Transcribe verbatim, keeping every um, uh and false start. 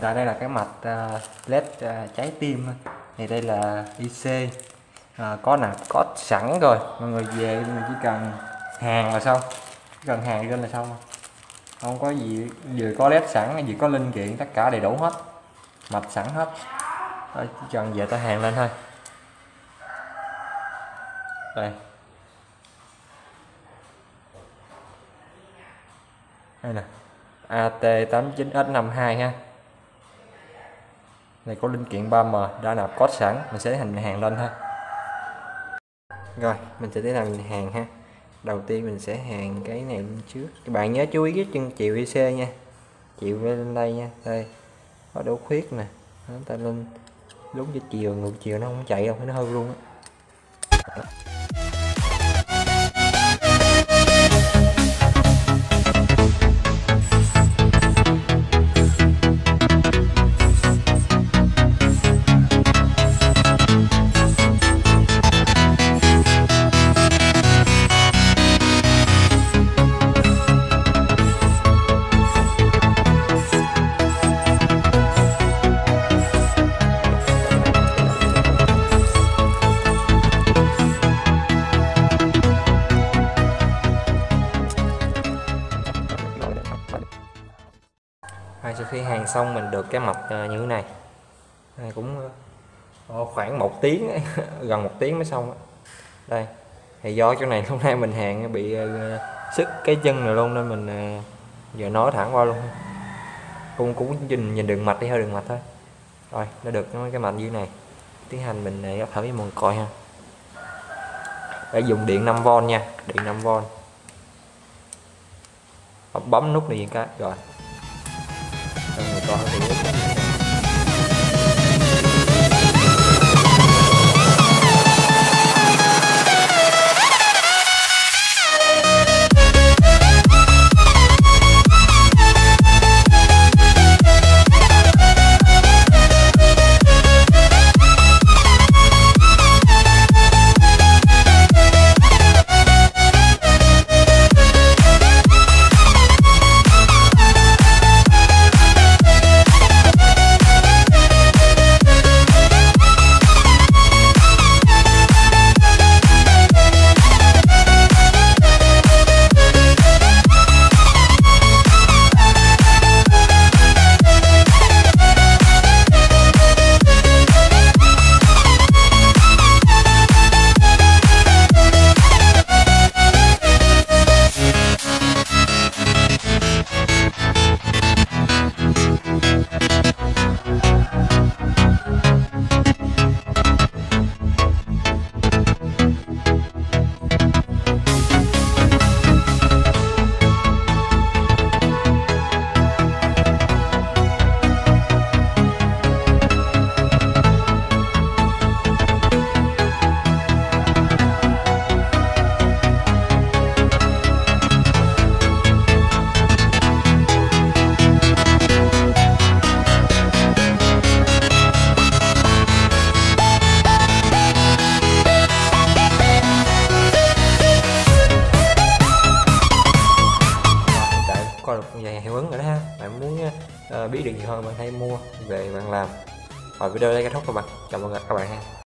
tại đây là cái mạch uh, led uh, trái tim. Thì đây là i xê, uh, có nạp có sẵn rồi, mọi người về mọi người chỉ cần hàng là xong, chỉ cần hàng lên là xong, không có gì, vừa có led sẵn, vừa có linh kiện tất cả đầy đủ hết, mạch sẵn hết. Thôi, chỉ cần về ta hàng lên thôi. Đây, đây nè, a tê tám chín S năm hai ha. Này có linh kiện ba M đã nạp code sẵn, mình sẽ hành hàng lên thôi. Rồi mình sẽ tiến hành hàng ha. Đầu tiên mình sẽ hàng cái này lên trước. Các bạn nhớ chú ý cái chân chiều i xê nha, chiều lên đây nha. Đây có đố khuyết nè, nó ta lên đúng với chiều, ngược chiều nó không chạy đâu, nó hư luôn á. Rồi, sau khi hàng xong mình được cái mạch như thế này, này cũng khoảng một tiếng gần một tiếng mới xong. Đây thì do chỗ này hôm nay mình hàng bị sức cái chân này luôn nên mình giờ nói thẳng qua luôn, cũng cũng nhìn nhìn đường mạch đi, hơi đường mạch thôi. Rồi nó được cái mạch như thế này, tiến hành mình ghép thử với mọi người coi ha. Để dùng điện năm vôn nha, điện năm vôn, bấm nút này gì cái rồi người coi thì coi được vài hiệu ứng rồi đó ha. Bạn muốn uh, biết được gì hơn bạn hãy mua về bạn làm. Rồi video đây kết thúc các bạn, chào mọi người các bạn ha.